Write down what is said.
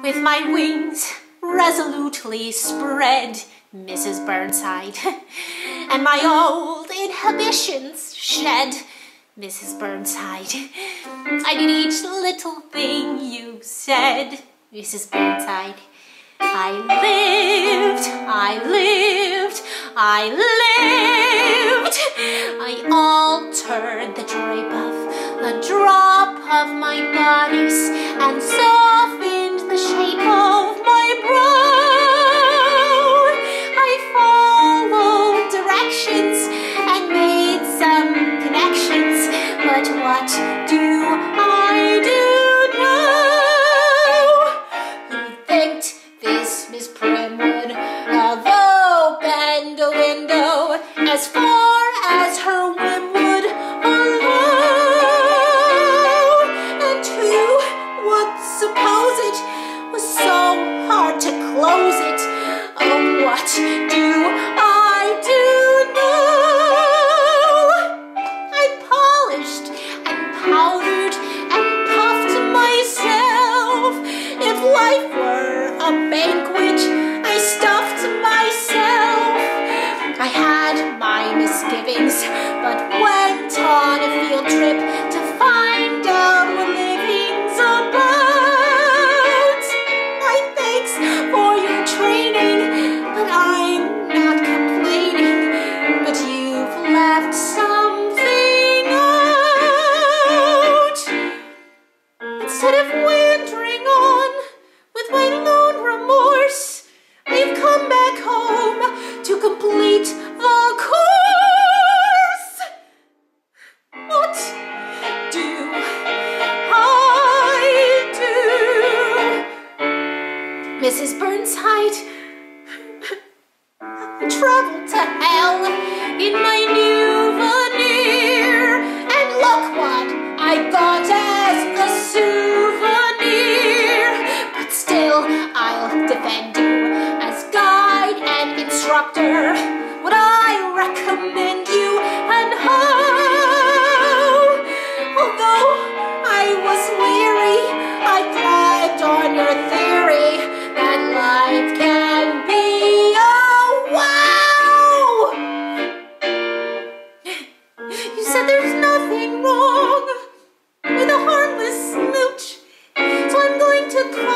with my wings resolutely spread, Mrs. Burnside, and my old inhibitions shed, Mrs. Burnside. I did each little thing you said, Mrs. Burnside. I lived, I lived, I lived. I altered the drape of the drop of my bodice and softened the shape of my brow. I followed directions and made some connections, but what do I do now? You thanked this Miss Primwood have opened a window as far as her whim would allow, and who would suppose it was so hard to close it? Oh, what do I do now? I polished and powdered and puffed myself. If life were a banquet, I stuffed myself. I had my misgivings, but went on a field trip to find out what living's about. My thanks for your training, but I'm not complaining. But you've left something out. Instead of wandering on with my lone remorse, I've come back home to complete the course. What do I do? Mrs. Burnside, I traveled to hell in my new veneer, and look what I got as a souvenir. But still, I'll defend you as guide and instructor. Would I recommend you and how? Although I was weary, I thrived on your theory that life can be a wow. You said there's nothing wrong with a harmless smooch, so I'm going to